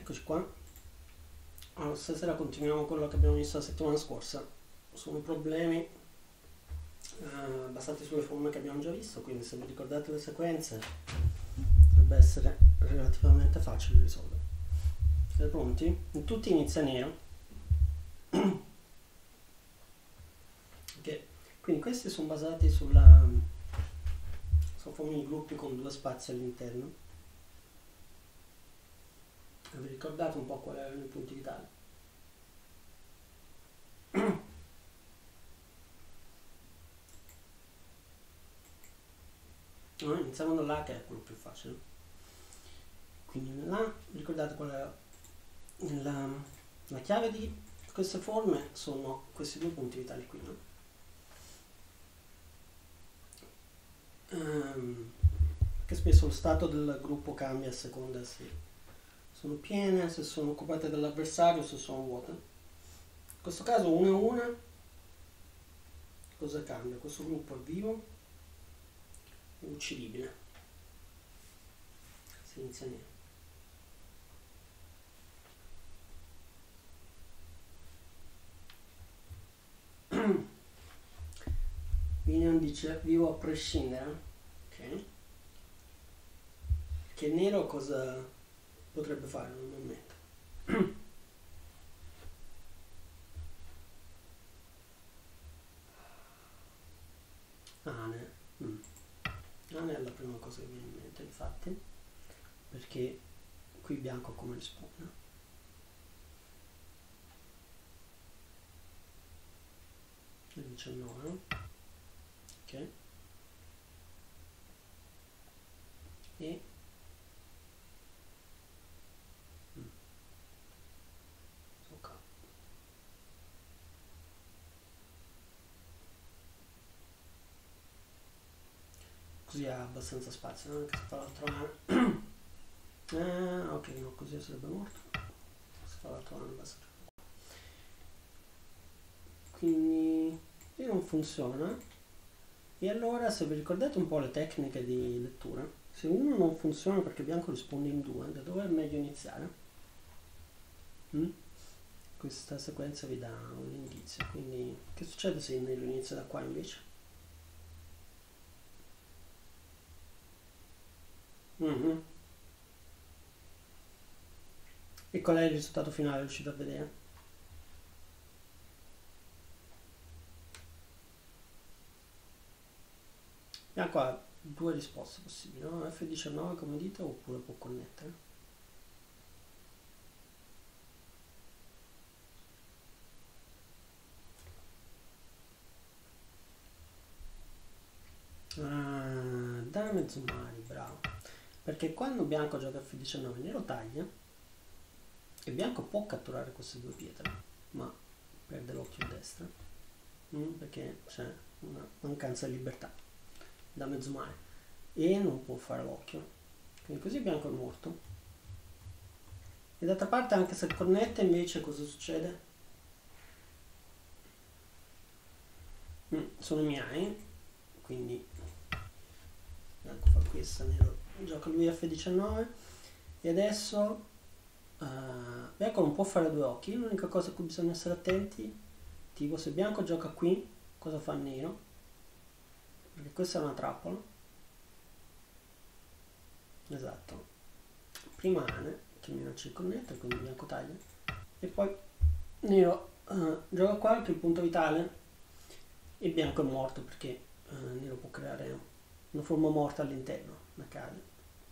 Eccoci qua. Allora, stasera continuiamo quello che abbiamo visto la settimana scorsa. Sono problemi basati sulle formule che abbiamo già visto, quindi se vi ricordate le sequenze dovrebbe essere relativamente facile risolvere. Siete pronti? Tutti inizia nero. Ok, quindi questi sono basati sulla formule di gruppi con due spazi all'interno. Vi ricordate un po' quali erano i punti vitali? Iniziamo da là, che è quello più facile. Quindi là, ricordate qual è la chiave di queste forme? Sono questi due punti vitali qui, no? Che spesso lo stato del gruppo cambia a seconda se sono piene, se sono occupate dall'avversario, se sono vuote. In questo caso una a una, cosa cambia? Questo gruppo è vivo, è uccidibile. Si inizia nero. Minion dice vivo a prescindere. Ok. Che nero cosa potrebbe fare normalmente? Ane. Ane è la prima cosa che viene in mente, infatti, perché qui bianco come risponde. Il 19. Ok. E ok. Così ha abbastanza spazio, no? Anche se fa l'altro mano. Ok, no, così sarebbe morto. Se fa l'altro mano basta. Quindi non funziona. E allora, se vi ricordate un po' le tecniche di lettura, se uno non funziona perché bianco risponde in due, da dove è meglio iniziare? Questa sequenza vi dà un indizio. Quindi che succede se nero inizia da qua invece? E qual è il risultato finale riuscito a vedere? Bianco ha due risposte possibili, no? F19 come dite, oppure può connettere. Da mezzo mani, bravo. Perché quando bianco gioca F19 nero taglia e bianco può catturare queste due pietre, ma perde l'occhio a destra perché c'è una mancanza di libertà da mezzo mare e non può fare l'occhio, quindi così bianco è morto. E d'altra parte, anche se connette, invece cosa succede? Sono miei, quindi bianco fa questa, nero gioca lui F19 e adesso bianco non può fare due occhi. L'unica cosa a cui bisogna essere attenti, tipo se bianco gioca qui, cosa fa nero? Perché questa è una trappola. Esatto. Prima Ane che minaccia il connettere, quindi bianco taglia e poi nero gioca qua che è il punto vitale e bianco è morto perché nero può creare una forma morta all'interno, accade.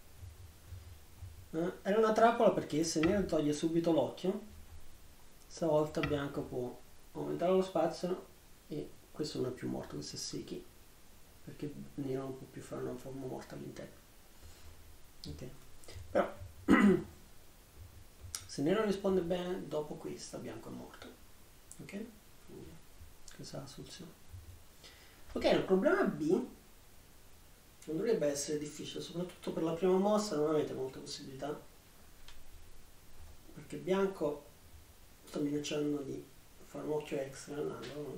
Era una trappola perché se nero toglie subito l'occhio, stavolta bianco può aumentare lo spazio e questo non è più morto, questo è Seki, perché nero non può più fare una forma morta all'interno. Ok, però se nero risponde bene dopo questa bianco è morto. Ok, quindi questa è la soluzione. Ok, il problema B non dovrebbe essere difficile, soprattutto per la prima mossa non avete molte possibilità, perché bianco sta minacciando di fare un occhio extra all'angolo, no?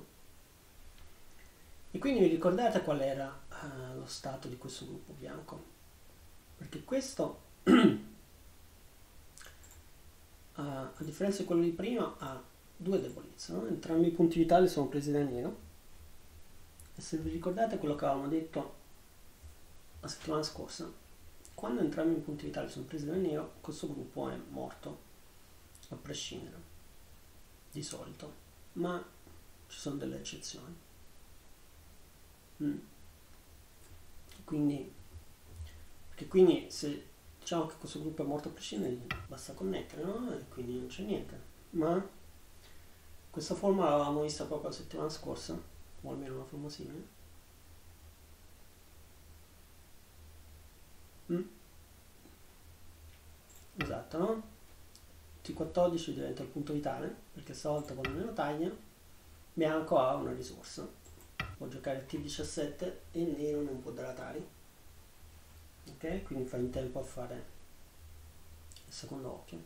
E quindi vi ricordate qual era lo stato di questo gruppo bianco? Perché questo a differenza di quello di prima, ha due debolezze, no? Entrambi i punti vitali sono presi da nero. E se vi ricordate quello che avevamo detto la settimana scorsa, quando entrambi i punti vitali sono presi da nero, questo gruppo è morto, a prescindere, di solito. Ma ci sono delle eccezioni. Quindi, perché quindi se diciamo che questo gruppo è morto a prescindere, basta connettere, no? E quindi non c'è niente. Ma questa forma l'avevamo vista proprio la settimana scorsa, o almeno una forma simile. Esatto, no? T14 diventa il punto vitale, perché stavolta con meno taglia, bianco ha una risorsa. Può giocare T17 e nero non può dratare. Ok? Quindi fa in tempo a fare il secondo occhio.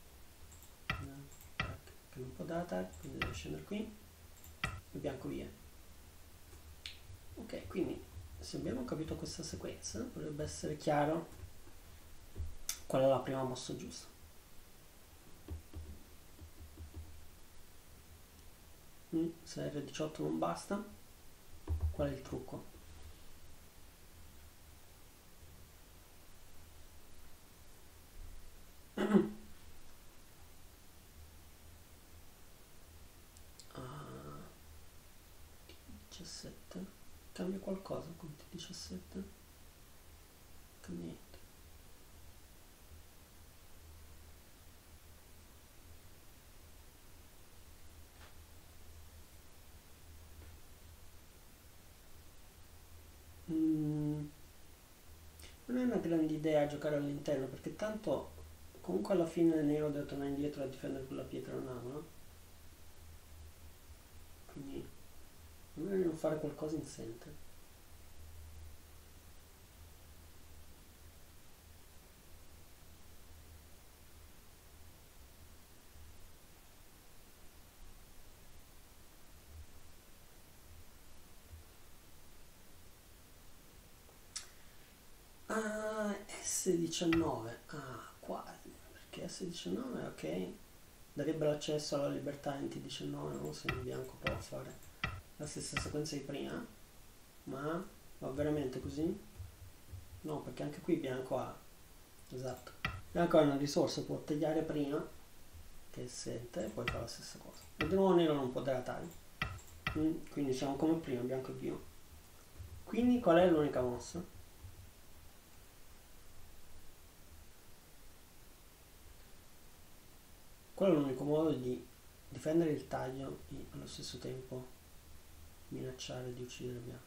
Che non può dratare, quindi deve scendere qui. E bianco via. Ok, quindi se abbiamo capito questa sequenza, dovrebbe essere chiaro qual è la prima mossa giusta. Se R18 non basta, qual è il trucco? T17 cambia qualcosa con T17? Cambia niente. Non è una grande idea giocare all'interno, perché tanto comunque alla fine nero deve tornare indietro a difendere quella pietra in angolo, quindi magari non fare qualcosa in center. S19, quasi, perché S19 ok, darebbe l'accesso alla libertà in T19, no? Se il bianco può fare la stessa sequenza di prima, ma va veramente così? No, perché anche qui bianco ha, esatto, bianco ha una risorsa, può tagliare prima che sente e poi fa la stessa cosa, e di nuovo nero non può dratare, quindi siamo come prima, bianco e bio. Quindi qual è l'unica mossa? Quello è l'unico modo di difendere il taglio e allo stesso tempo minacciare di uccidere il bianco.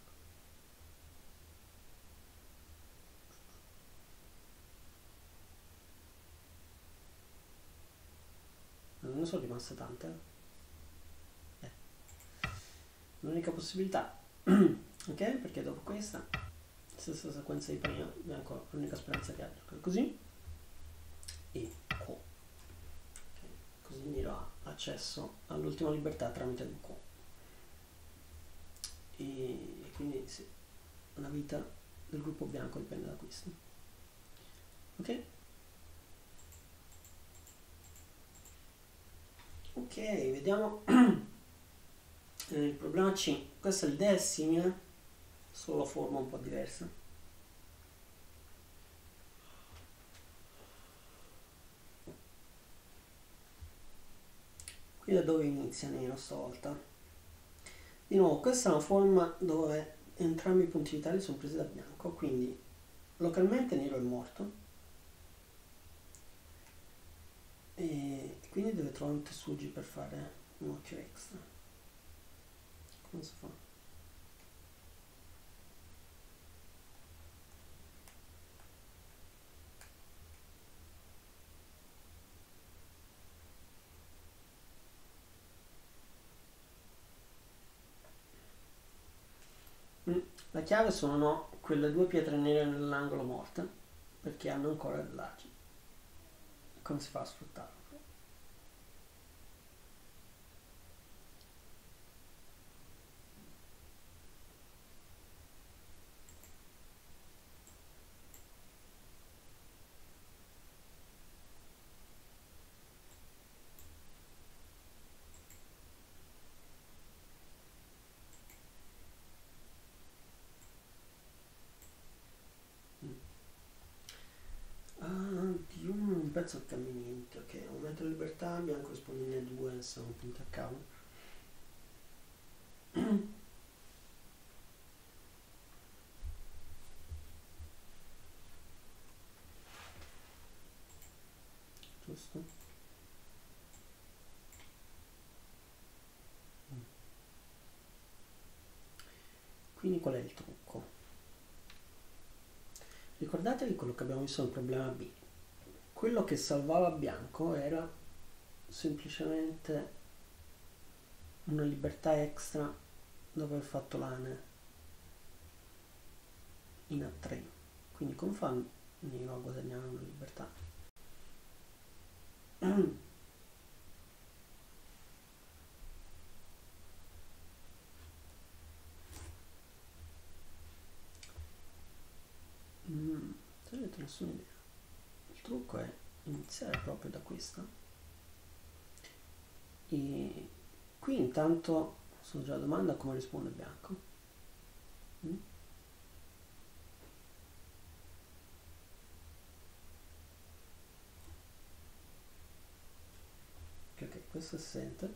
Non ne sono rimaste tante. L'unica possibilità, ok? Perché dopo questa, stessa sequenza di prima, bianco l'unica speranza che ha giocare così e qua. Okay. Così nero ha accesso all'ultima libertà tramite il qua. E quindi sì, la vita del gruppo bianco dipende da questo. Ok? Ok, vediamo il problema C. Questa l'idea è simile, solo forma un po' diversa. Qui da dove inizia nero stavolta? Di nuovo, questa è una forma dove entrambi i punti vitali sono presi da bianco, quindi localmente nero è morto e quindi deve trovare un tessugi per fare un occhio extra. Come si fa? La chiave sono quelle due pietre nere nell'angolo morte, perché hanno ancora dell'agile. Come si fa a sfruttarlo? un pezzo non cambia niente. Ok, aumento di libertà, bianco risponde in E2, siamo punti a capo. Giusto? Quindi qual è il trucco? Ricordatevi quello che abbiamo visto nel problema B. Quello che salvava bianco era semplicemente una libertà extra dopo aver fatto l'ane in A3. Quindi come fa nero a guadagnare una libertà? Se avete nessuna idea, il trucco è iniziare proprio da questa, e qui intanto sono già la domanda come risponde bianco. Ok, questo è assente,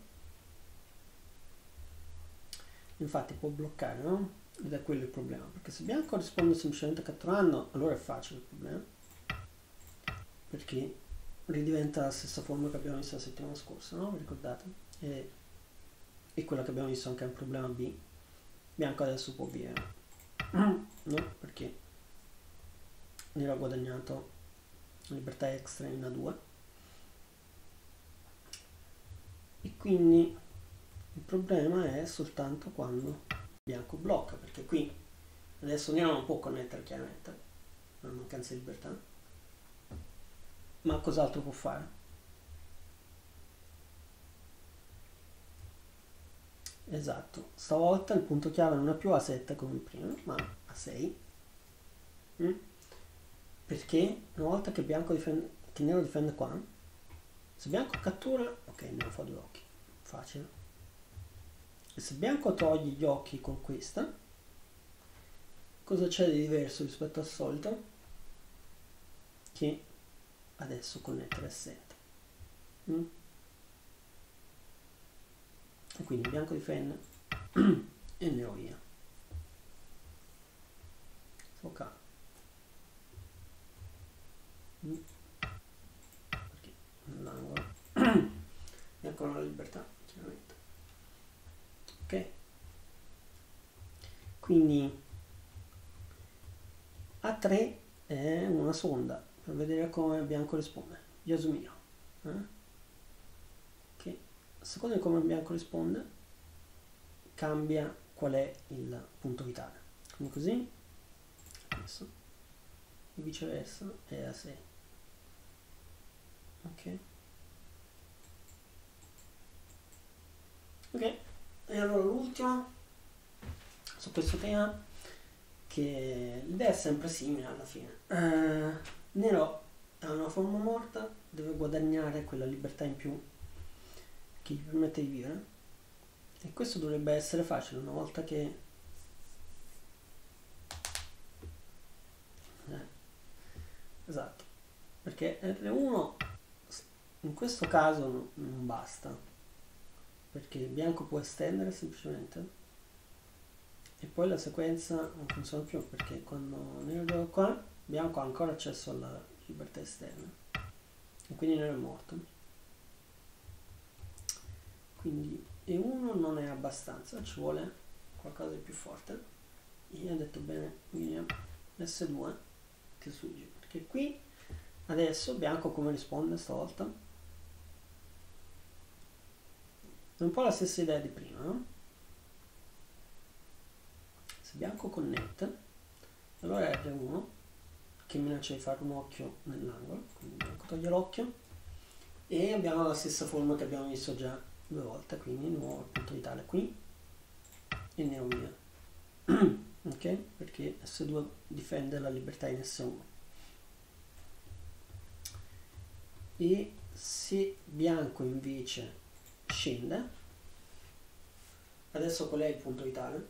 infatti può bloccare, no? Ed è quello il problema, perché se bianco risponde semplicemente catturando, allora è facile il problema, perché ridiventa la stessa forma che abbiamo visto la settimana scorsa, no? Vi ricordate? E quella che abbiamo visto anche nel problema B. Bianco adesso può vivere, no? Perché nero ha guadagnato libertà extra in A2, e quindi il problema è soltanto quando bianco blocca, perché qui adesso nero non può connettere chiaramente per mancanza di libertà, ma cos'altro può fare? Esatto, stavolta il punto chiave non è più A7 come prima, ma A6. Perché una volta che bianco difende, che nero difende qua, se bianco cattura, ok, nero fa 2 occhi, facile. E se bianco toglie gli occhi con questa, cosa c'è di diverso rispetto al solito? Che adesso connettere è assente. E quindi bianco difende e nero via. Ok. Perché nell'angolo bianco non ha libertà, chiaramente. Ok. Quindi A3 è una sonda per vedere come bianco risponde. Yasumiro. Che a seconda di come bianco risponde cambia qual è il punto vitale. Come così, questo, e viceversa è A6. Ok. Ok, e allora l'ultimo su questo tema, che l'idea è sempre simile alla fine. Nero ha una forma morta, deve guadagnare quella libertà in più che gli permette di vivere, e questo dovrebbe essere facile una volta che esatto, perché R1 in questo caso non basta, perché il bianco può estendere semplicemente e poi la sequenza non funziona più, perché quando nero gioca qua bianco ha ancora accesso alla libertà esterna e quindi nero è morto. Quindi E1 non è abbastanza, ci vuole qualcosa di più forte. Io ho detto bene William, S2 ti suggi, perché qui adesso bianco come risponde stavolta? È un po' la stessa idea di prima, no? Se bianco connette, allora è R1 che minaccia di fare un occhio nell'angolo, quindi bianco toglie l'occhio e abbiamo la stessa forma che abbiamo visto già 2 volte, quindi nuovo il punto vitale qui e nero via. Ok? Perché S2 difende la libertà in S1. E se bianco invece scende, adesso qual è il punto vitale?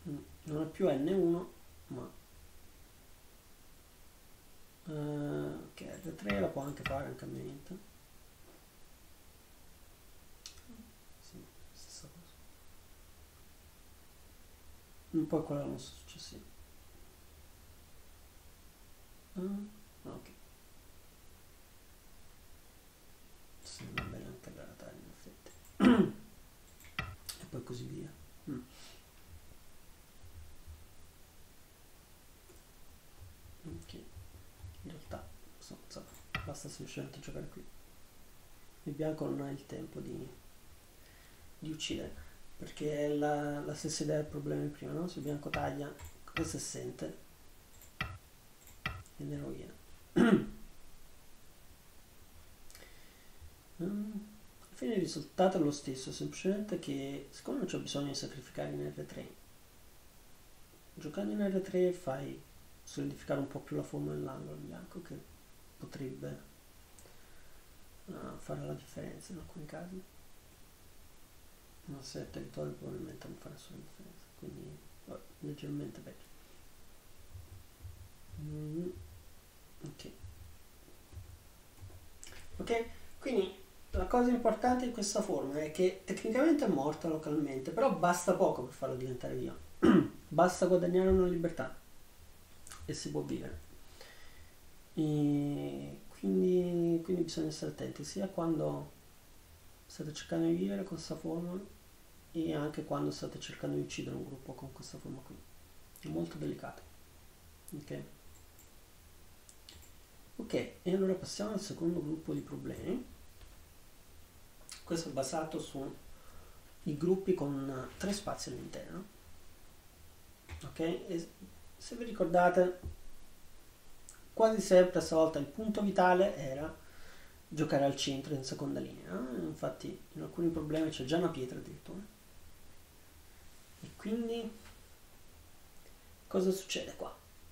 non è più N1 ma ok, R3 la può anche fare un cambiamento. Sì, stessa cosa. Poi qual è la mossa successiva? Ok. Sì, va bene anche la rata in effetti. E poi così via. Ok, in realtà insomma, basta semplicemente giocare qui. Il bianco non ha il tempo di uccidere, perché è la stessa idea del problema di prima, no? Se il bianco taglia, questo è assente e nero viene. Alla fine il risultato è lo stesso, semplicemente che siccome non c'è bisogno di sacrificare in R3, giocando in R3 fai solidificare un po' più la forma dell'angolo bianco, che potrebbe fare la differenza in alcuni casi, ma se è territorio probabilmente non fa nessuna differenza, quindi leggermente peggio. Ok, quindi la cosa importante di questa forma è che tecnicamente è morta localmente, però basta poco per farla diventare viva. Basta guadagnare una libertà e si può vivere. E quindi bisogna stare attenti sia quando state cercando di vivere con questa forma e anche quando state cercando di uccidere un gruppo con questa forma qui. È molto delicato. Ok, e allora passiamo al secondo gruppo di problemi. Questo è basato sui gruppi con 3 spazi all'interno. Ok, e se vi ricordate, quasi sempre stavolta il punto vitale era giocare al centro in seconda linea, no? Infatti in alcuni problemi c'è già una pietra addirittura. E quindi cosa succede qua?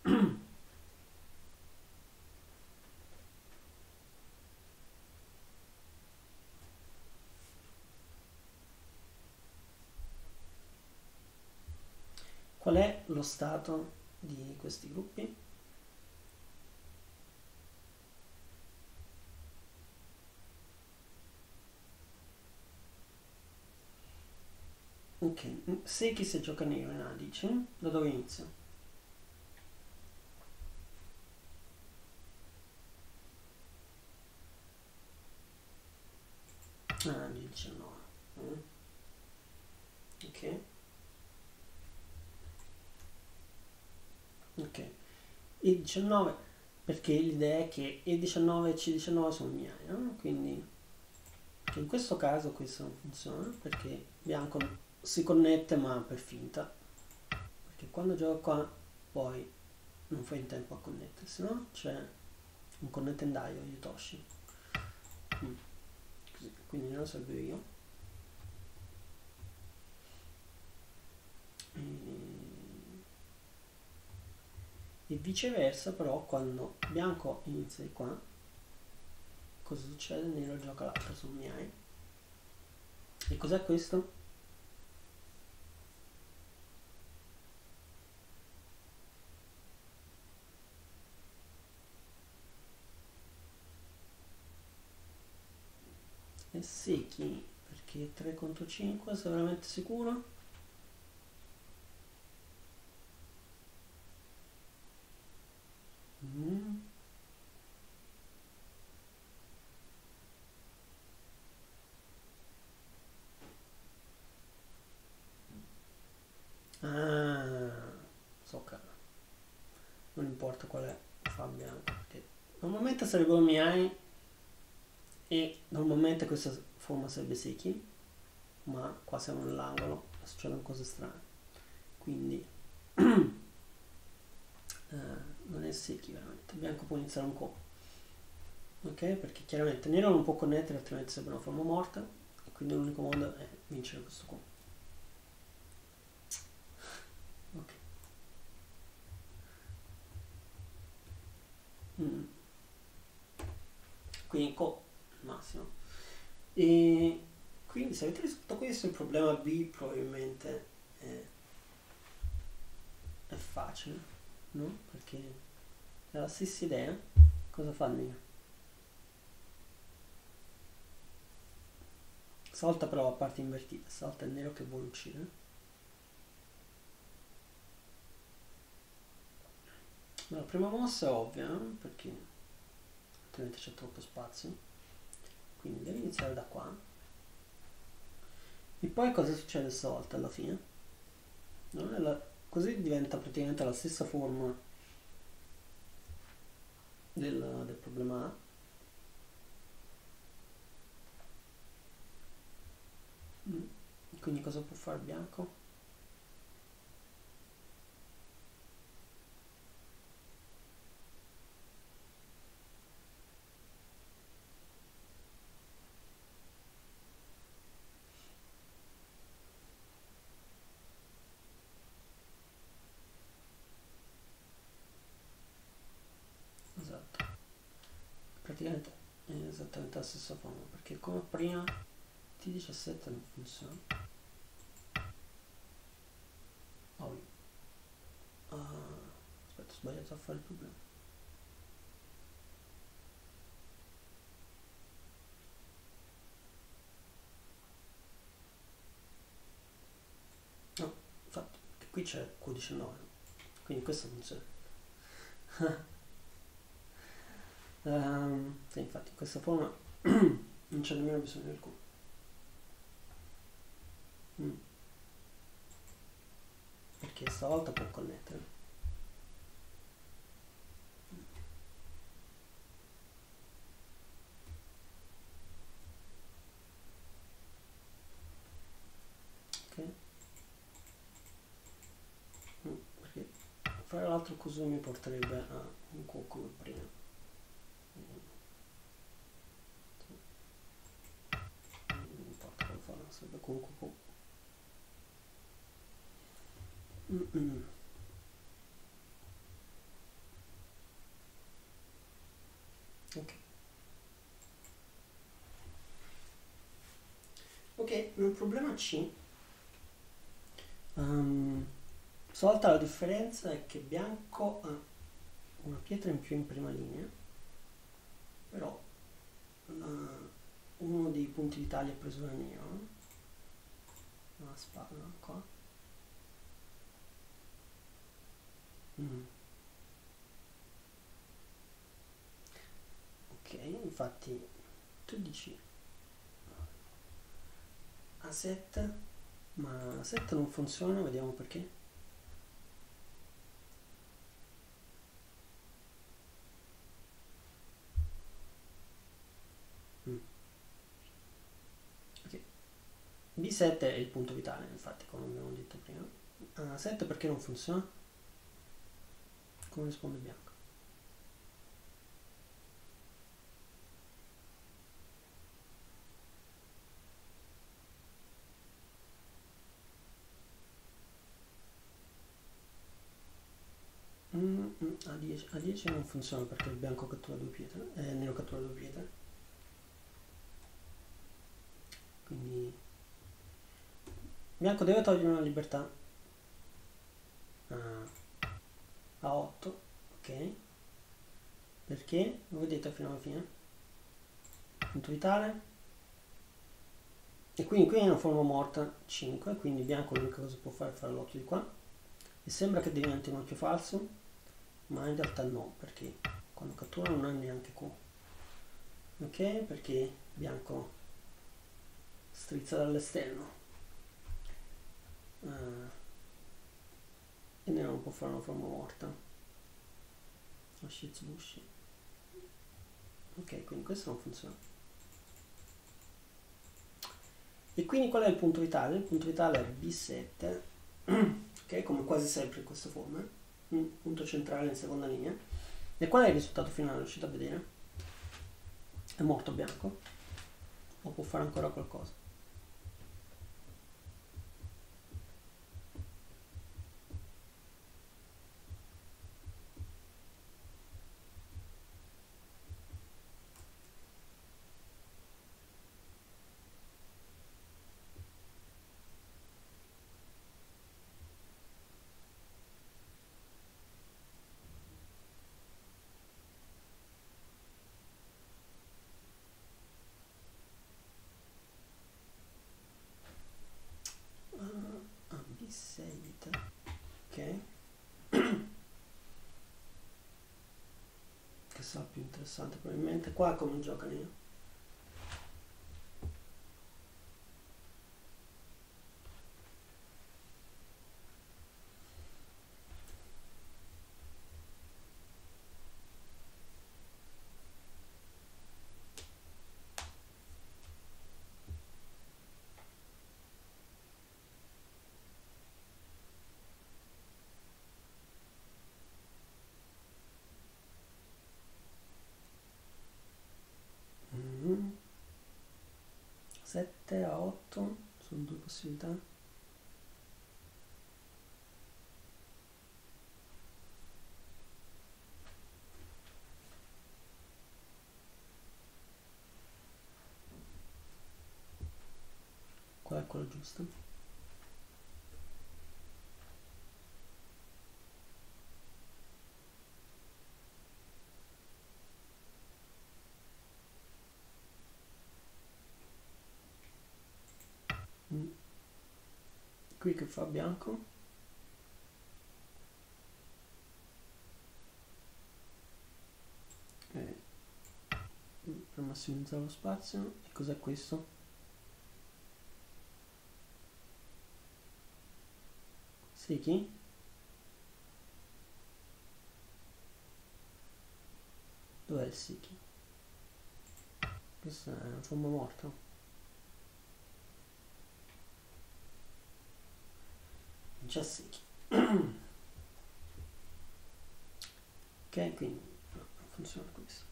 Qual è lo stato di questi gruppi? Ok, se chi si gioca nero in Adice, da dove inizia? Ah, di 19. Ok. Ok. E 19 perché l'idea è che E19 e C19 sono miei, no? Quindi che in questo caso questo non funziona perché bianco si connette ma per finta, perché quando gioca qua poi non fa in tempo a connettersi, no? C'è un connettendaio Yutoshi. Così, quindi non lo salvo io. E viceversa, però quando bianco inizia di qua, cosa succede? Nero gioca l'altro, sono miei. E cos'è questo? È secchi, perché 3 contro 5, sei veramente sicuro? Ah, so che non importa qual è, fa bianco, perché normalmente sarebbero miei e normalmente questa forma sarebbe secchi, ma qua siamo nell'angolo e succedono cose strane, quindi non è secchi veramente, bianco può iniziare un po', ok? Perché chiaramente nero non può connettere altrimenti sarebbe una forma morta e quindi l'unico modo è vincere questo qua. Ok. Quindi massimo. E quindi se avete risolto questo, il problema B probabilmente è facile, no? Perché è la stessa idea. Cosa fa il nero? Stavolta però a parte invertita, stavolta è il nero che vuole uccidere. La prima mossa è ovvia, no? Perché altrimenti c'è troppo spazio. Quindi devi iniziare da qua. E poi cosa succede stavolta alla fine? No? Così diventa praticamente la stessa forma del problema A. Quindi cosa può fare il bianco? Esatto. Praticamente è esattamente la stessa forma, perché come prima T17 non funziona. Oh, aspetta, ho sbagliato a fare il problema. No, infatti, qui c'è Q19, quindi questo funziona. Sì, infatti in questa forma non c'è nemmeno bisogno del Q. Perché stavolta può connettere. Ok? Perché fare l'altro così mi porterebbe a un Q come prima. Non importa come farlo, sarebbe comunque Q. Ok. Ok, nel problema C, stavolta la differenza è che bianco ha una pietra in più in prima linea, però uno dei punti vitali è preso da nero, la spalla qua. Ok, infatti tu dici A7, ma A7 non funziona, vediamo perché. Ok, B7 è il punto vitale, infatti, come abbiamo detto prima. A7 perché non funziona? Come risponde bianco? A10 non funziona perché il bianco cattura due pietre, il nero cattura due pietre. Quindi bianco deve togliere una libertà a 8, ok? Perché? Lo vedete fino alla fine? Punto vitale. E quindi qui è una forma morta 5, quindi bianco l'unica cosa che può fare è fare l'occhio di qua. E sembra che diventi un occhio falso, ma in realtà no, perché quando cattura non ha neanche Q. Ok? Perché bianco strizza dall'esterno. E nero non può fare una forma morta. Lo Shitsubushi. Ok, quindi questo non funziona. E quindi qual è il punto vitale? Il punto vitale è B7, ok, come quasi sempre in queste forme, punto centrale in seconda linea. E qual è il risultato finale? Riuscite a vedere? È morto bianco? O può fare ancora qualcosa? questa è la più interessante probabilmente. Qua come giocano io. Mm. 7 a 8 sono due possibilità. Qual è quello giusto? Mm. Qui che fa bianco? Per massimizzare lo spazio. E cos'è questo? Siki? Dov'è il Siki? Questa è una forma morta. Non c'è Siki. Ok, quindi no, non funziona questo.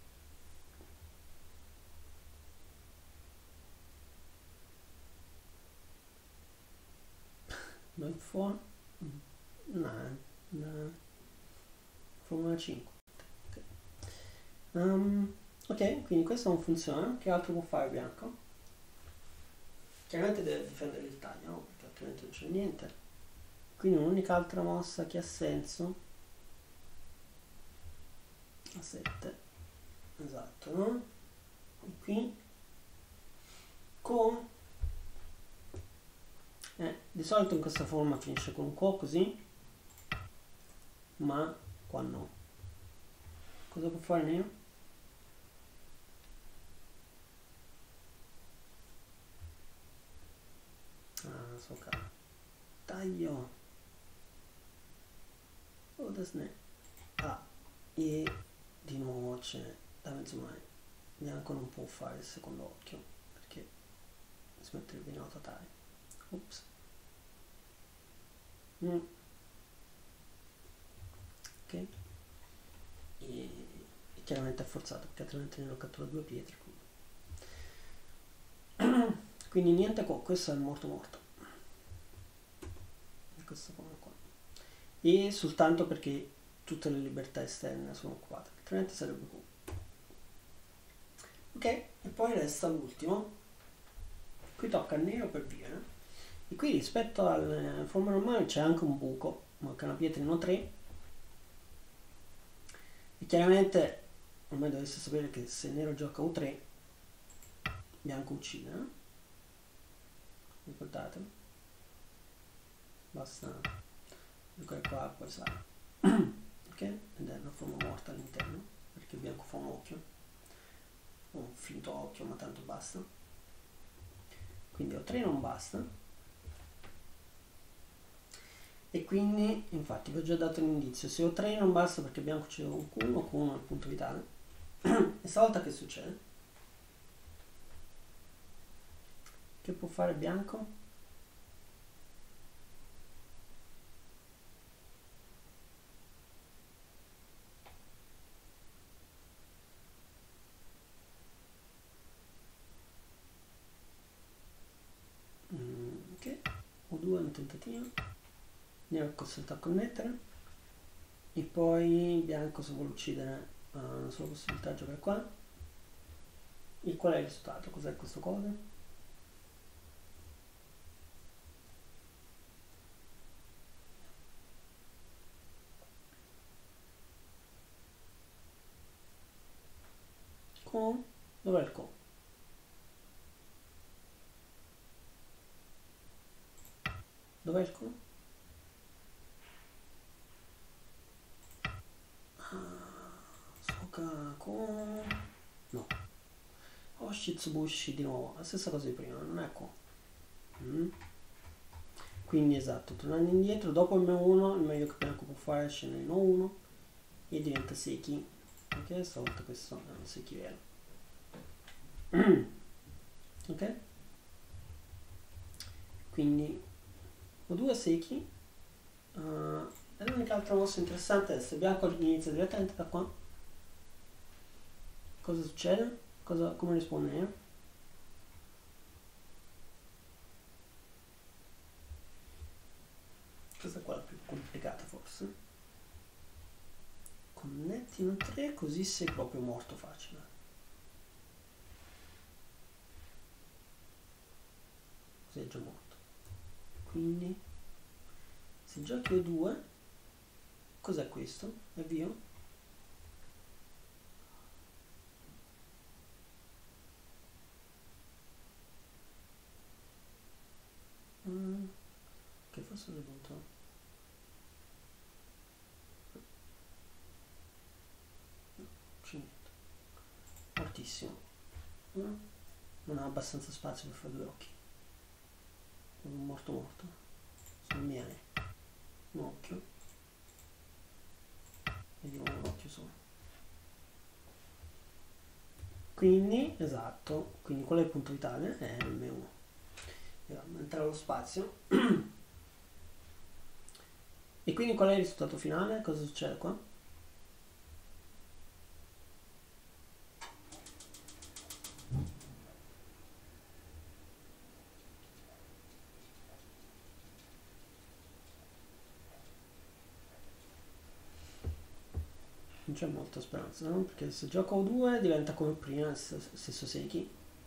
No, for no, no, formula 5. Ok. Ok, quindi questo non funziona. Che altro può fare bianco? Chiaramente deve difendere il taglio, no? Perché altrimenti non c'è niente. Quindi un'unica altra mossa che ha senso. A 7. Esatto, no? E qui con di solito in questa forma finisce con un co così, ma qua no. Cosa può fare nero? Ah, so caro. Taglio. Oh, das ne. Ah, e di nuovo c'è da mezzo mai. Bianco non può fare il secondo occhio perché si mette il vino totale. Ops. Ok. E chiaramente è forzato perché altrimenti nero cattura due pietre. Quindi niente con questo è il morto morto. Questa forma qua. E soltanto perché tutte le libertà esterne sono occupate, altrimenti sarebbe cool. Ok, e poi resta l'ultimo. Qui tocca il nero per via. E qui rispetto alle forme normali c'è anche un buco, mancano pietrino 3. E chiaramente ormai dovreste sapere che se nero gioca U3, bianco uccide, eh? Ricordatelo. Basta giocare qua e poi sale. Ok? Ed è una forma morta all'interno, perché il bianco fa un occhio. Un finto occhio, ma tanto basta. Quindi O3 non basta. E quindi, infatti, vi ho già dato un indizio. Se O3 non basta perché bianco c'è un Q1, Q1 è il punto vitale. E stavolta che succede? Che può fare bianco? Ok, O2 è un tentativo. Nero è costretto a connettere. E poi bianco se vuole uccidere ha una sola possibilità di giocare qua. E qual è il risultato? Cos'è questo coso? Con? Dov'è il con? Dov'è il con? Ah, so gioca con... no, Oshitsubushi di nuovo, la stessa cosa di prima, non è qua. Quindi esatto, tornando indietro, dopo il meno 1, il meglio che Bianco può fare è scendere in 1 e diventa Seki. Ok, stavolta questo è un Seki vero. Ok? Quindi ho 2 Seki. E l'unica altra mossa interessante è se Bianco inizia direttamente da qua. Cosa succede? Come risponde io? Questa qua è la più complicata forse. Connetti in 3 così sei proprio morto facile. Sei già morto. Quindi se giochi o 2, cos'è questo? È via? Che forse l'ho dovuto... Fortissimo. Non ha abbastanza spazio per fare 2 occhi. Morto. Sono miei. Un occhio. Vediamo un occhio solo. Quindi, esatto. Quindi qual è il punto vitale? È il M1. Devo aumentare lo spazio. E quindi qual è il risultato finale? Cosa succede qua? Non c'è molta speranza, no? Perché se gioco 2 diventa come prima, stesso Seki.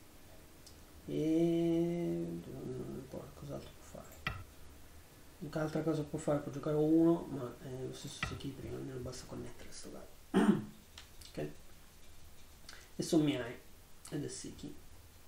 E poi cos'altro può fare? Che altra cosa può fare? Può giocare 1, ma è lo stesso Seki prima, almeno basta connettere sto caso. Ok? E sono miei ed è Seki.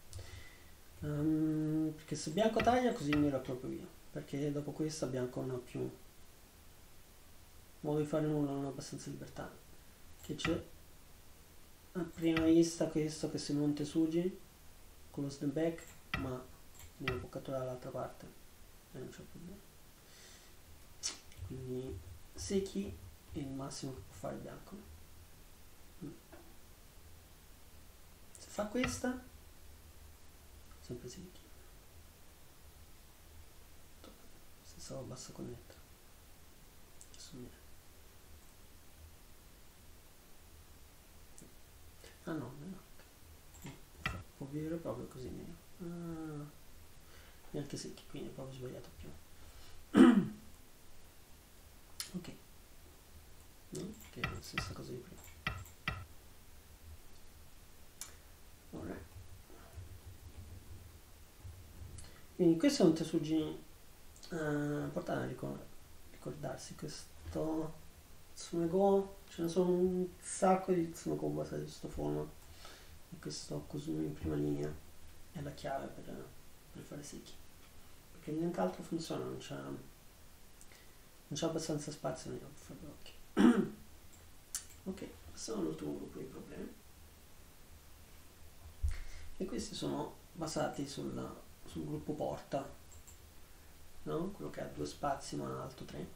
Perché se bianco taglia così nero è proprio via. Perché dopo questa bianco non ha più modo di fare nulla, non ha abbastanza libertà. Che c'è a prima vista questo che si monte Sugi con lo snap back, ma ne può catturare dall'altra parte e non c'è problema. Quindi Seki è il massimo che può fare il bianco. Se fa questa, sempre Seki. Stessa roba, basta connettere. Ah no, può vivere proprio così nero. Neanche Seki, quindi è proprio sbagliato più. Ok. No? Che è la stessa cosa di prima. Alright. Quindi questo è un Tesuji importante a ricordarsi. Questo Tsumego, ce ne sono un sacco di Tsumego basati su questa forma. E questo Kozumi in prima linea è la chiave per fare Seki. Perché nient'altro funziona, non c'è abbastanza spazio per fare gli occhi. Ok, passiamo all'ultimo gruppo di problemi. E questi sono basati sul gruppo porta, no? Quello che ha 2 spazi ma alto 3.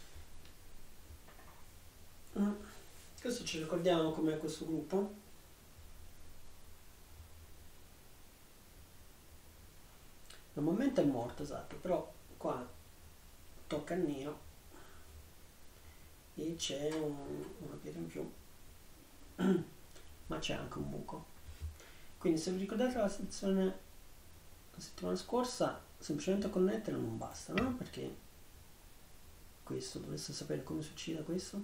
Questo ci ricordiamo com'è questo gruppo. Normalmente è morto, esatto, però qua tocca il nero e c'è una pietra in più, ma c'è anche un buco. Quindi se vi ricordate la settimana scorsa, semplicemente connettere non basta, no? Perché questo, dovreste sapere come si uccide questo.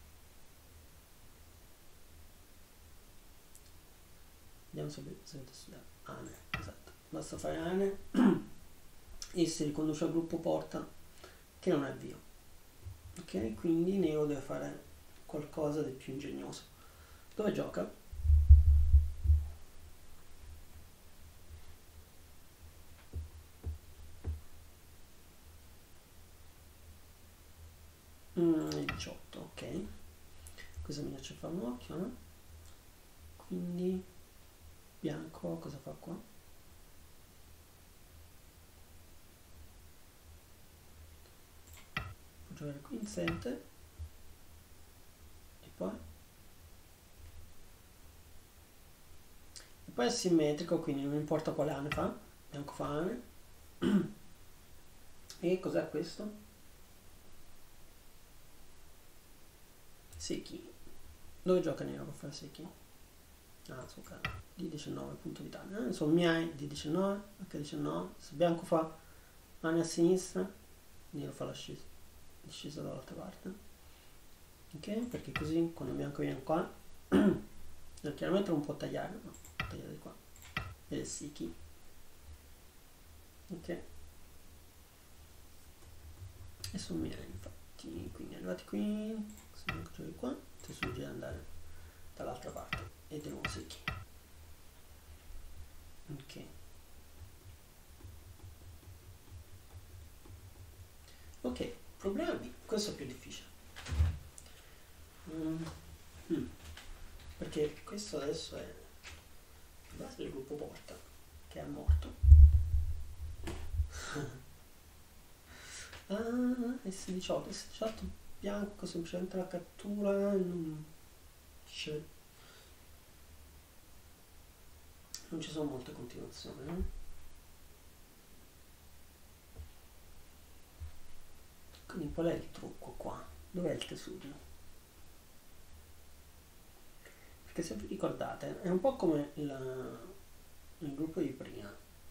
Vediamo se avete studiato. Ane, esatto. Basta fare Ane e si riconduce al gruppo porta che non è via. Ok, quindi nero deve fare qualcosa di più ingegnoso. Dove gioca? Il 18, ok. Questa mi piace fare un occhio, no? quindi bianco cosa fa qua? Può giocare qui in center e poi è simmetrico, quindi non importa quale ane fa, bianco fa ane. E cos'è questo? Secchi. Dove gioca nero per fare secchi? Ah, su D19, punto vitale. Sono miei D19, H19. Se bianco fa ane a sinistra, nero fa l'ascesa dall'altra parte. Ok? Perché così quando bianco viene qua, chiaramente non può tagliare, ma può tagliare di qua. Ed è secchi. Ok? E sono miei, infatti. Quindi arrivati qui, se bianco giochi qua, ti suggerisce di andare dall'altra parte e di nuovo secchi. Ok. Ok, problema B, questo è più difficile. Perché questo adesso è la base del gruppo porta, che è morto. S18, S18 bianco, semplicemente la cattura, non ci sono molte continuazioni, no? Quindi qual è il trucco qua? Dov'è il tessuto? Perché se vi ricordate è un po' come il gruppo di prima,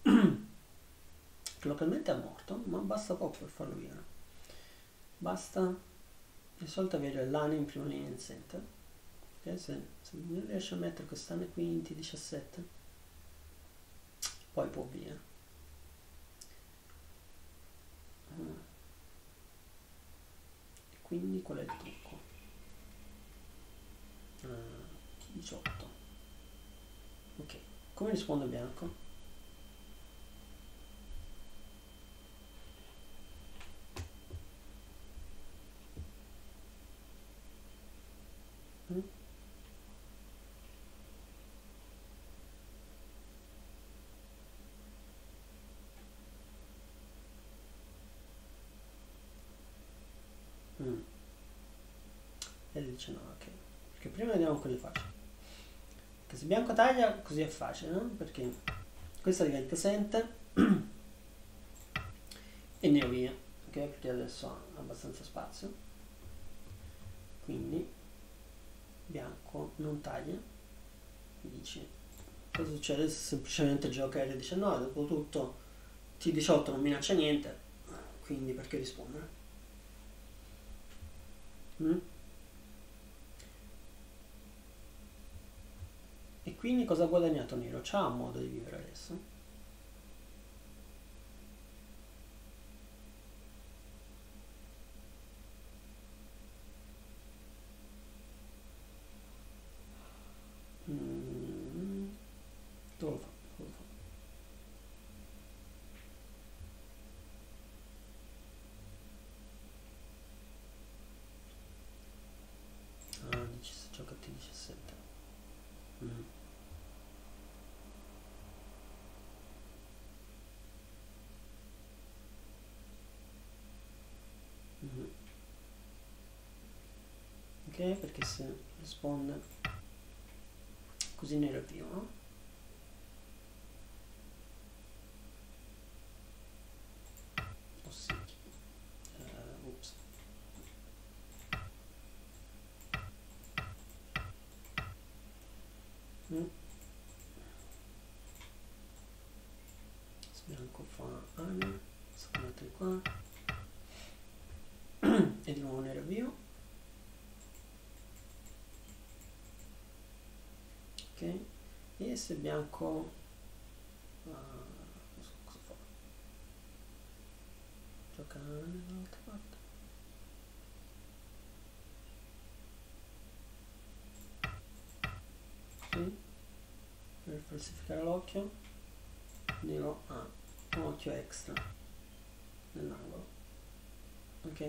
che localmente è morto, ma basta poco per farlo via. Basta di solito avere l'ane in prima linea in center. Okay? Se non riesce a mettere quest'ane qui in T17, poi può via. E quindi qual è il trucco? T18. Ok, come risponde bianco? E lui dice no, ok. Perché prima vediamo quelle facili. Perché se bianco taglia, così è facile, no? Perché questa diventa center e ne ho via, ok? Perché adesso ha abbastanza spazio. Quindi bianco non taglia. Dici, cosa succede se semplicemente gioca R19? Dopo tutto T18 non minaccia niente, quindi perché rispondere? E quindi cosa ha guadagnato nero? C'ha un modo di vivere adesso? Dove lo fa? Ah, dici se gioca a T17. Ok, perché se risponde così nero è vivo, no? O sì. Ups. Bianco fa ane, si può mettere qua e di nuovo nero è vivo. Ok, e se bianco non so cosa fa, gioca dall'altra parte. Sì, per falsificare l'occhio nero ha un occhio extra nell'angolo. Ok,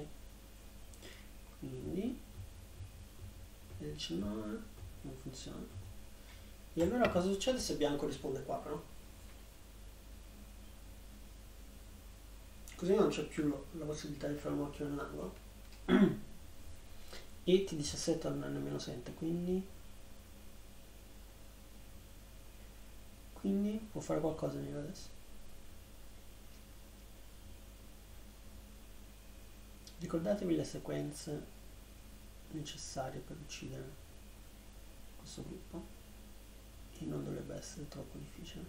quindi il 19 non funziona. E allora cosa succede se bianco risponde qua però? Così non c'è più la possibilità di fare un occhio nell'angolo. E T17 non è nemmeno sente, quindi può fare qualcosa nero adesso. Ricordatevi le sequenze necessarie per uccidere questo gruppo e non dovrebbe essere troppo difficile.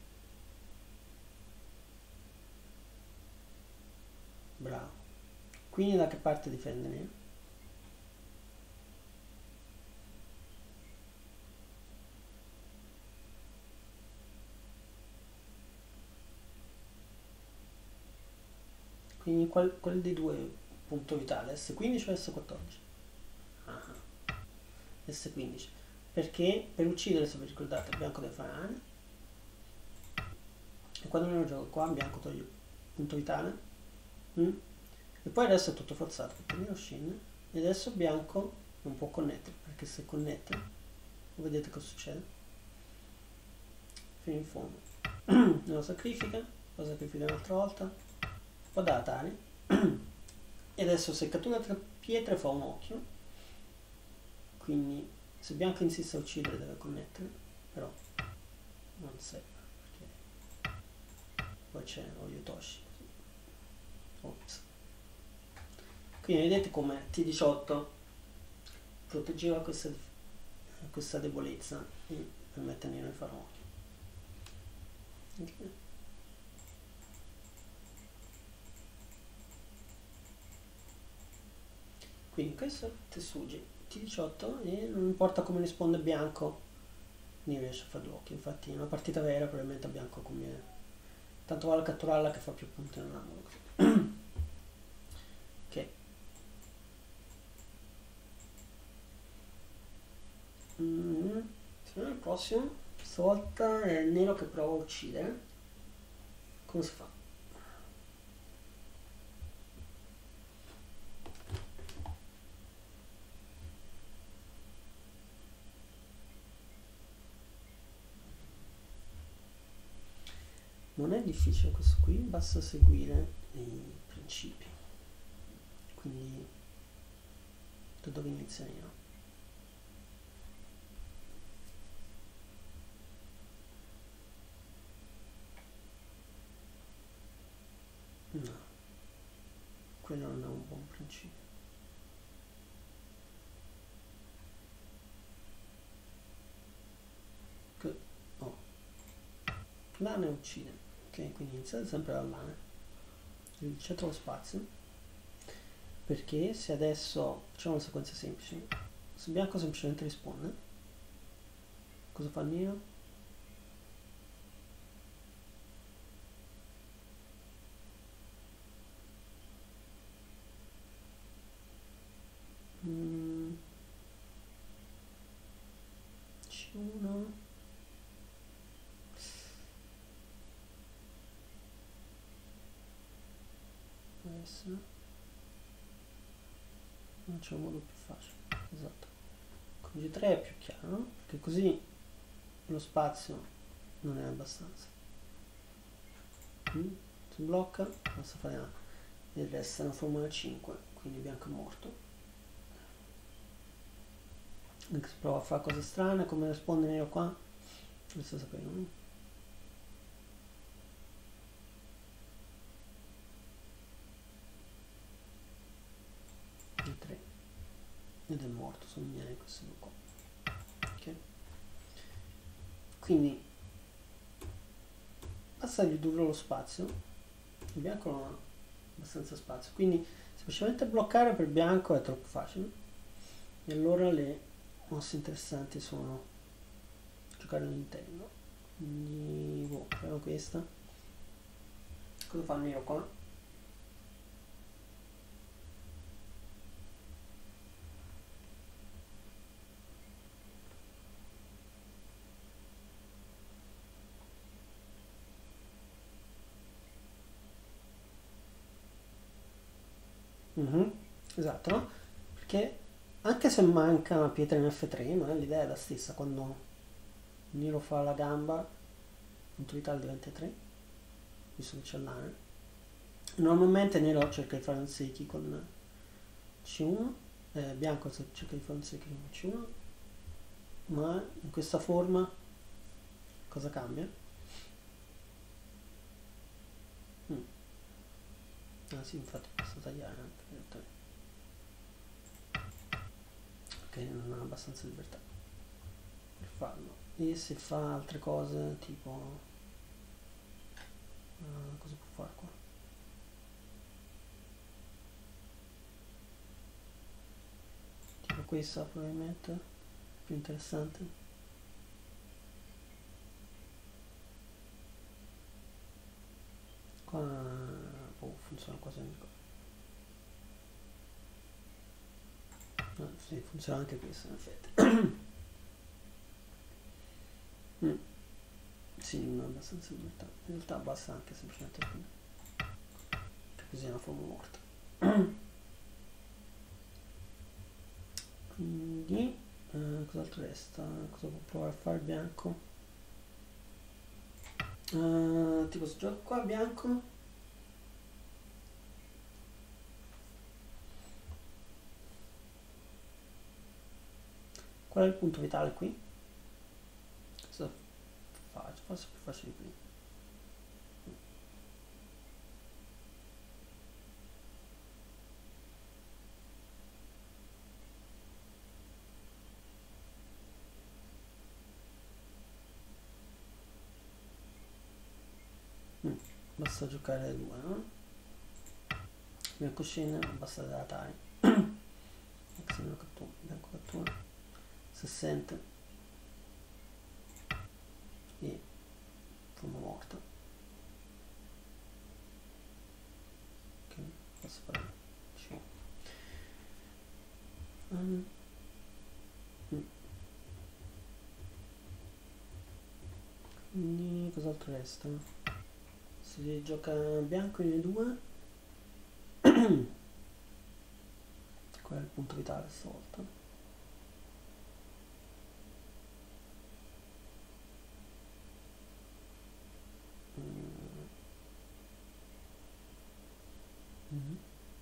Bravo. Quindi da che parte difende nero? Quindi quel dei due punto vitale, S15 o S14? Ah, S15. Perché per uccidere, se vi ricordate, il bianco deve fare ANE. E quando nero gioca qua, bianco toglie il punto vitale. E poi adesso è tutto forzato perché nero scende. E adesso bianco non può connettere, perché se connette, vedete cosa succede? Fino in fondo. Lo sacrifica un'altra volta, poi dà tali. E adesso se cattura tre pietre fa un occhio. Quindi se bianco insiste a uccidere deve connettere, però non serve perché poi c'è Oyutoshi. Ops. Quindi vedete come T18 proteggeva questa debolezza e permette a nero di fare un occhio. Okay. Quindi questo Tetsuji T18 e non importa come risponde bianco, ne riesce a fare due occhi. Infatti in una partita vera probabilmente a bianco conviene. Tanto vale catturarla che fa più punti nell'angolo. Ok. Il prossimo, stavolta è il nero che prova a uccidere. Come si fa? Non è difficile questo qui, basta seguire i principi. Quindi da dove inizia nero? No, quello non è un buon principio. Oh. Lana uccide. Ok, quindi iniziate sempre dall'ana. Riducete lo spazio. Perché se adesso facciamo una sequenza semplice, se bianco semplicemente risponde, cosa fa il nero? C1 adesso non c'è un modo più facile, esatto, con G3 è più chiaro, no? Perché così lo spazio non è abbastanza. Si blocca, basta fare A e resta una formula 5, quindi bianco è morto. Anche se prova a fare cose strane, come risponde nero qua, adesso sapevo, no? E 3 ed è morto, sono miei questi due qua. Ok, quindi basta ridurre lo spazio, il bianco non ha abbastanza spazio, quindi semplicemente bloccare per bianco è troppo facile e allora le mosse interessanti sono giocare all'interno, quindi proviamo questa. Cosa fa il nero qua? Esatto, no? Perché anche se manca una pietra in F3, ma l'idea è la stessa quando Nero fa la gamba, punto vitale diventa 3, visto che c'è l'ane. Normalmente nero cerca di fare un Seiki con C1, bianco cerca di fare un Seiki con C1, ma in questa forma cosa cambia? Ah sì, infatti posso tagliare anche direttamente. Ok, non ha abbastanza libertà per farlo. E se fa altre cose, tipo... cosa può fare qua? Tipo questa probabilmente, più interessante. Qua funziona quasi ogni cosa. Sì, funziona anche questo in effetti. Mm, sì, non ha abbastanza libertà. In realtà basta anche semplicemente qui, che così è una forma morta. Quindi, cos'altro resta? Cosa può provare a fare il bianco? Tipo se gioco qua bianco, qual è il punto vitale qui? Cosa faccio? Forse è più facile di prima. Basta giocare due, no? Bianco scena, basta dare tari. Xeno cattura, bianco cattura, se sente e forma morta. Ok, posso fare C. Quindi cos'altro resta? Si gioca bianco in 2. Qual è il punto vitale stavolta? Mm-hmm.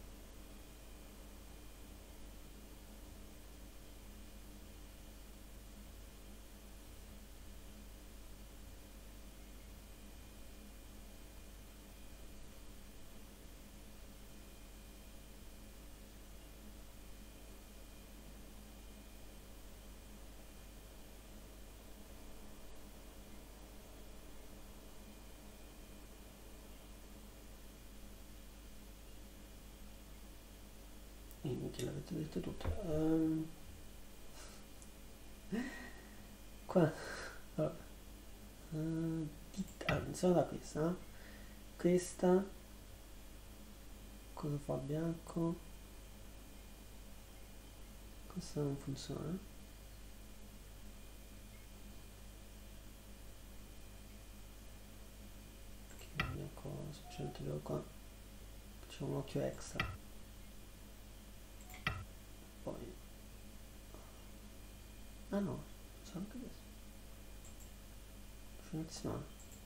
Inutile, l'avete detto tutto. Qua, allora, iniziamo da questa. Questa, cosa fa bianco? Questa non funziona. Ok, bianco, semplicemente devo qua. Facciamo un occhio extra. Poi... ah no, c'è anche questo. Funziona.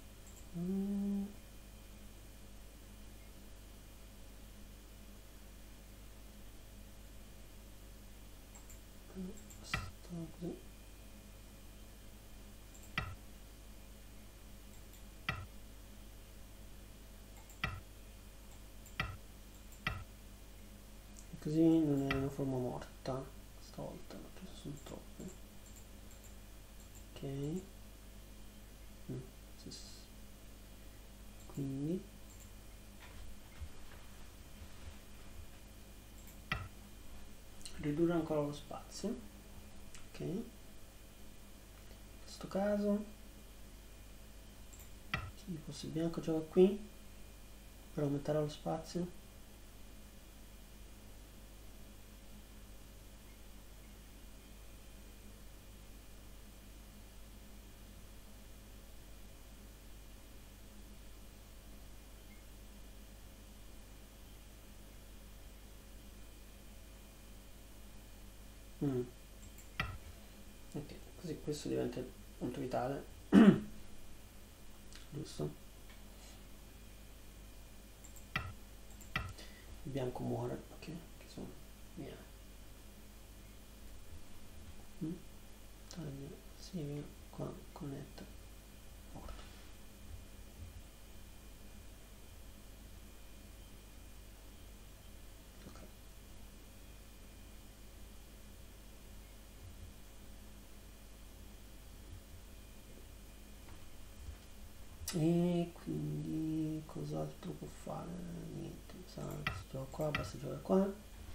Basta così. Così non è una forma morta. Stavolta ho preso sono troppe. Ok. Quindi ridurre ancora lo spazio. Ok. In questo caso tipo se il bianco gioca qui per aumentare lo spazio. Ok, così questo diventa punto vitale. Giusto? Il bianco muore, ok, che sono via. Taglia, sì, via, qua, connetta, morto. Ok. E quindi cos'altro può fare? Niente, si gioca qua, basta giocare qua.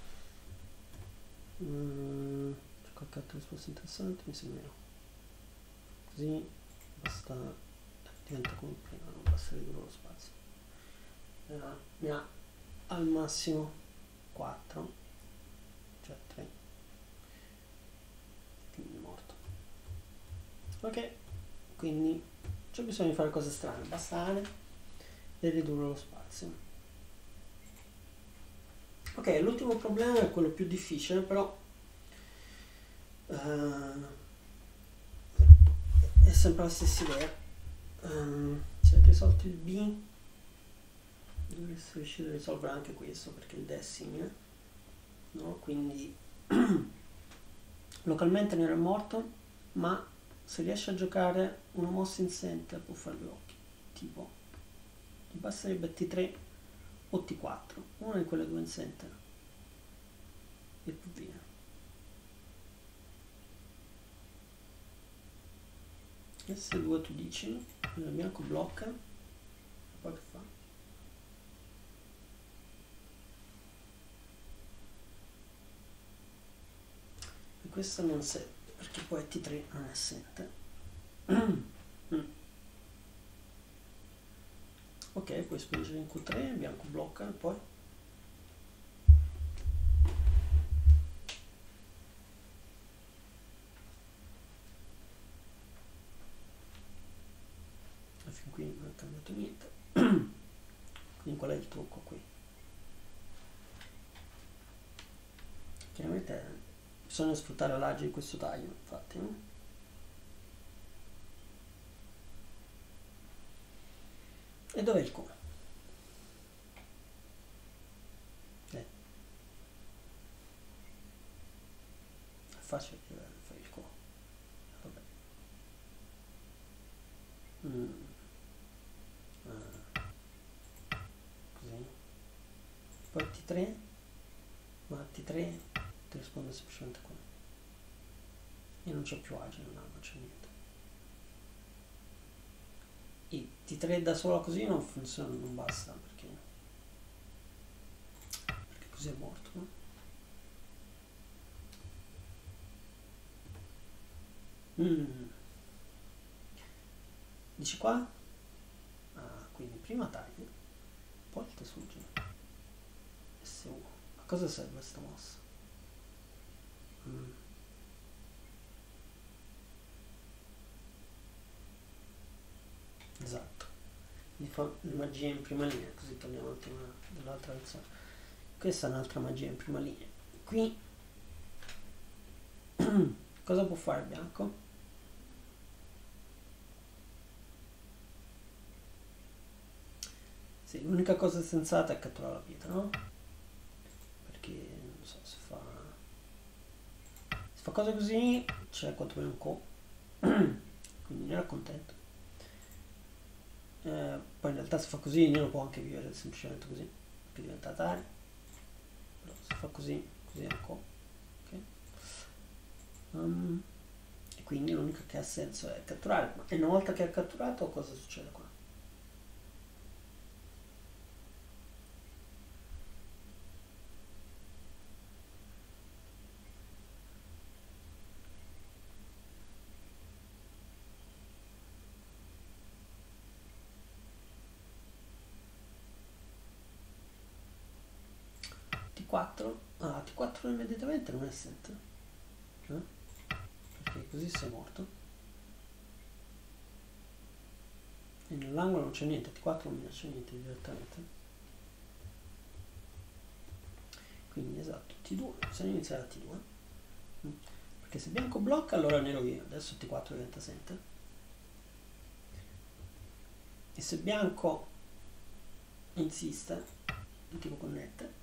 C'è qualche altra risposta interessante? Mi sembra no. Così basta, diventa come prima, non basta ridurre lo spazio. Ne ha al massimo 4, cioè 3, quindi è morto. Ok, quindi c'è bisogno di fare cose strane, bastare e ridurre lo spazio. Ok, l'ultimo problema è quello più difficile, però è sempre la stessa idea. Se avete risolto il B, dovreste riuscire a risolvere anche questo, perché il D è simile, no? Quindi localmente nero è morto, ma se riesce a giocare una mossa in center può fare due occhi, tipo gli basterebbe T3 o T4, una di quelle due in center e più via. S2 tu dici, il bianco blocca, e poi che fa? E questo non serve, perché poi T3 non è center. Ok, puoi spingere in Q3, bianco blocca e poi fin qui non è cambiato niente. Quindi qual è il trucco qui? Chiaramente bisogna sfruttare l'agio di questo taglio, infatti, no? E dov'è il come? È facile fare il come. Vabbè. Così. Poi T3, ma T3 ti risponde semplicemente qua. Io non c'ho più agio, non c'è niente. E T3 da sola così non funziona, non basta, perché così è morto, no? Dici qua? Ah, quindi prima tagli, poi il tesuggi. S1. A cosa serve questa mossa? Esatto. Mi fa le magie in prima linea, così togliamo il tema dell'altra lezione. Questa è un'altra magia in prima linea. Qui cosa può fare il bianco? Sì, l'unica cosa sensata è catturare la pietra, no? Perché non so, se fa cose così c'è quantomeno un co. Quindi ne era contento. Poi in realtà se fa così Nero può anche vivere semplicemente così, perché diventa Atari. Però se fa così, così è un co. Okay. E quindi l'unico che ha senso è catturare. E una volta che ha catturato cosa succede qua? T4? Ah, T4 immediatamente non è center. Perché così sei morto. E nell'angolo non c'è niente, T4 non minaccia niente direttamente. Quindi esatto, T2, bisogna iniziare a T2. Perché se bianco blocca allora nero viene, adesso T4 diventa center. E se bianco insiste, tipo connette,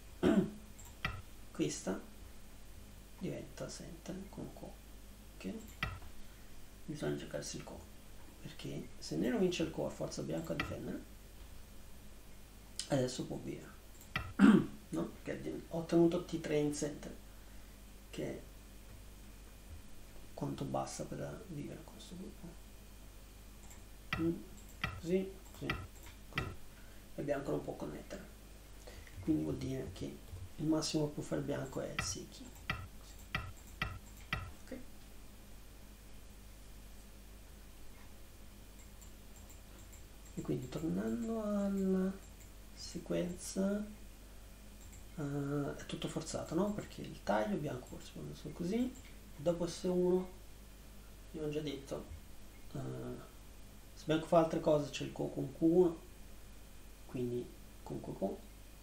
questa diventa center con co, ok? Bisogna giocarsi il co, perché se nero vince il co a forza bianco a difendere, adesso può via, no? Perché ho ottenuto T3 in center, che è quanto basta per vivere con questo gruppo. Così, così, così. E bianco non può connettere, quindi vuol dire che il massimo che può fare bianco è secchi. Ok. E quindi tornando alla sequenza, è tutto forzato, no? Perché il taglio bianco corrisponde solo così. Dopo S1 io ho già detto, se bianco fa altre cose c'è il co con Q1, quindi con co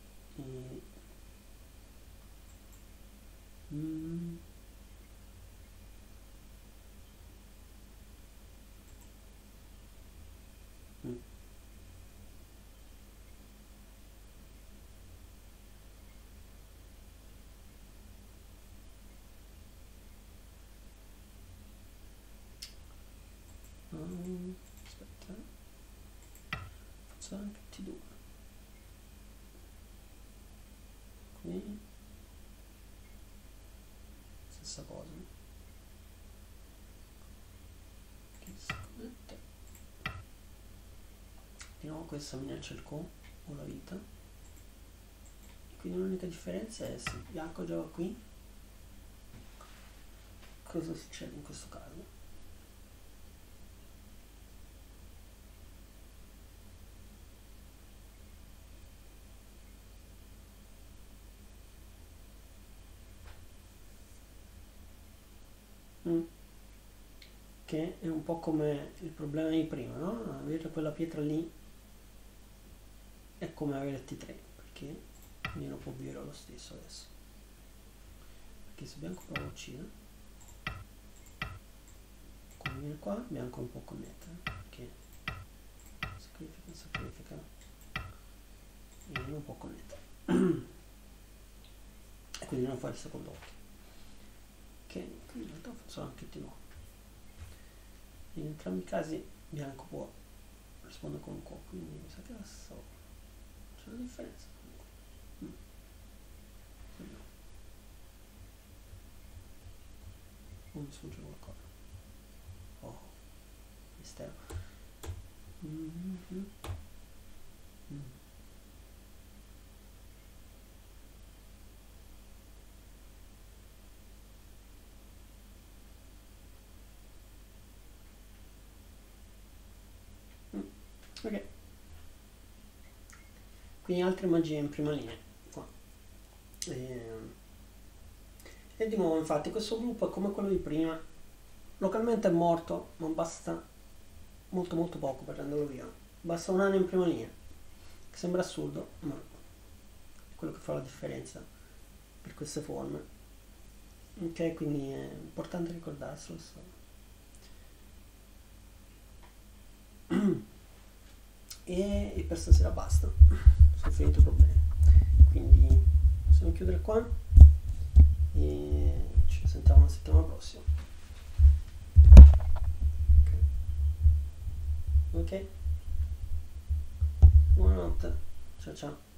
aspetta, faccio anche T2 qui, stessa cosa, che si connette di nuovo, questa minaccia il co o la vita, e quindi l'unica differenza è se bianco gioca qui, cosa succede in questo caso? Che è un po' come il problema di prima, no? Avere quella pietra lì è come avere T3, perché nero può vivere lo stesso adesso, perché se bianco prova a uccidere, come viene qua, bianco non può connettere, perché sacrifica e non può connettere e quindi non fa il secondo occhio, che in realtà faccio anche T9. In entrambi i casi bianco può rispondere con un co, quindi mi sa che adesso c'è una differenza comunque. Non mi sfugge qualcosa. Oh, mistero. Ok, quindi altre magie in prima linea qua. E di nuovo infatti questo gruppo è come quello di prima, localmente è morto, ma basta molto molto poco per renderlo via, basta un anno in prima linea, che sembra assurdo, ma è quello che fa la differenza per queste forme. Ok, quindi è importante ricordarselo. E per stasera basta, sono finito i problemi, quindi possiamo chiudere qua e ci sentiamo la settimana prossima. Ok, buonanotte, ciao ciao.